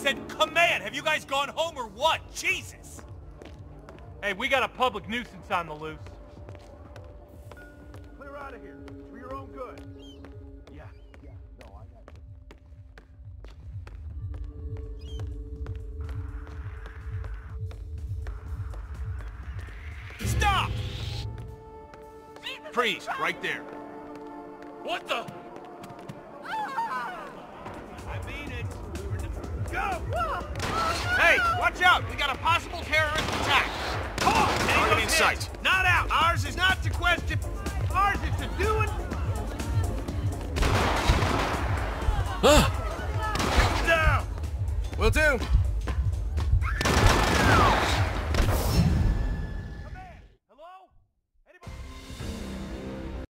said command! Have you guys gone home or what? Jesus! Hey, we got a public nuisance on the loose. Clear out of here. For your own good. Yeah. No, I got it. Stop! Freeze, right there. What the? I mean it. Go! Hey, watch out! We got a possible terrorist attack. Target in sight. Not out. Ours is not to question. Ours is to do it. Down. Will do.